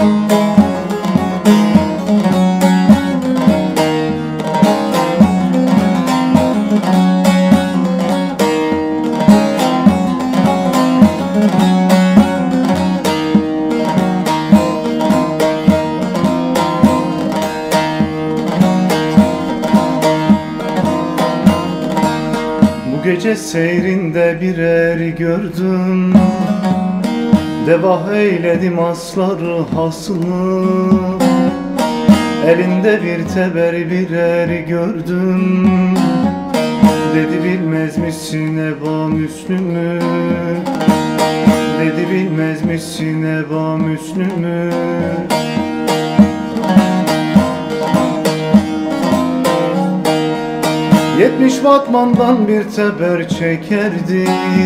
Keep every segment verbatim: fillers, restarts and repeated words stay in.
Bu gece seyrinde bir er gördüm, deva eyledim asları hasını. Elinde bir teber bir er gördüm, dedi bilmez misin Eba Müslüm'ü? Dedi bilmez misin Eba Müslüm'ü? Yetmiş batmandan bir teber çekerdi,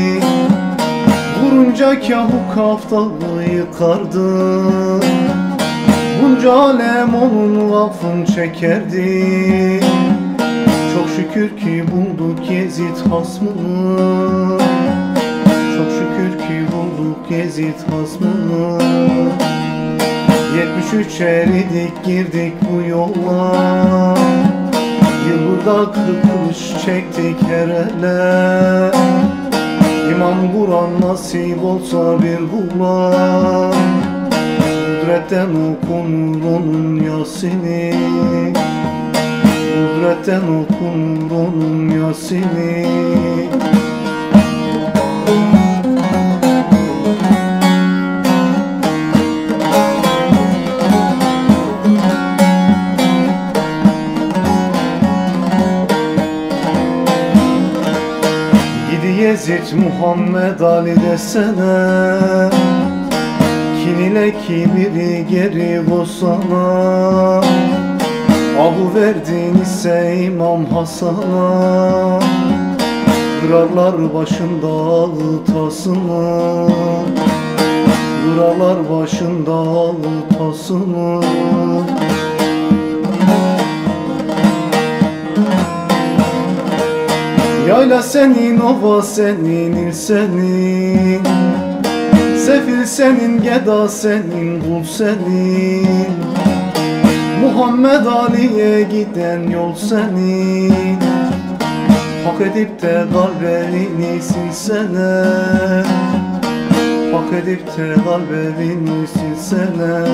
vurunca kahu kaftalı yıkardı. Bunca alem onun lafını çekerdi. Çok şükür ki bulduk Yezid hasmını. Çok şükür ki bulduk Yezid hasmını. Yetmiş üç eridik girdik bu yolla, yılda kırkmış çektik her ele. İmam Kur'an nasip olsa bir kula, kudretten okunur onun Yasin'i. Kudretten okunur onun Yasin'i. Yezid Muhammed Ali desene, kin ile kibiri geri bozsana. Abu verdin ise İmam Hasan'a, kırarlar başında ağıtasını. Kırarlar başında ağıtasını. Yayla senin, ova senin, il senin, sefil senin, geda senin, kul senin. Muhammed Ali'ye giden yol senin. Hak edip de kalbini silsene. Hak edip de kalbini silsene.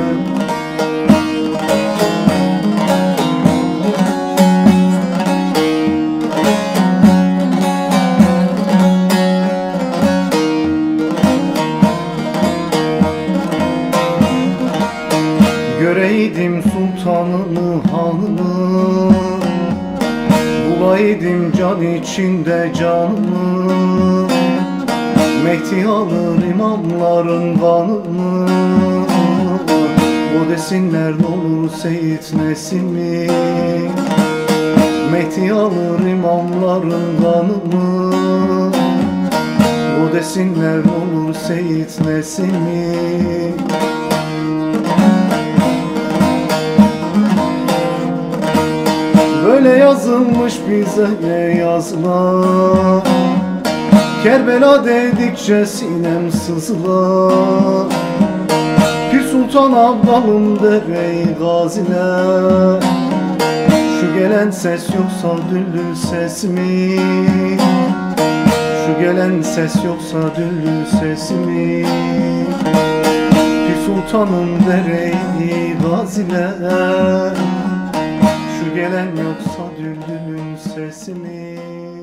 Göreydim sultanını hanını, bulaydım can içinde canını. Mehdi alır imamların kanını, o desinler olur Seyit Nesimi. Mehdi alır imamların kanını, o desinler olur Seyit Nesimi. Böyle yazılmış bize yazılar, Kerbela dedikçe sinem sızlar. Pir Sultan Abdalım dere-i gaziler, şu gelen ses yoksa düllü ses mi? Şu gelen ses yoksa düllü ses mi? Pir Sultanım dere-i gaziler, şu gelen yoksa düldülün sesi mi?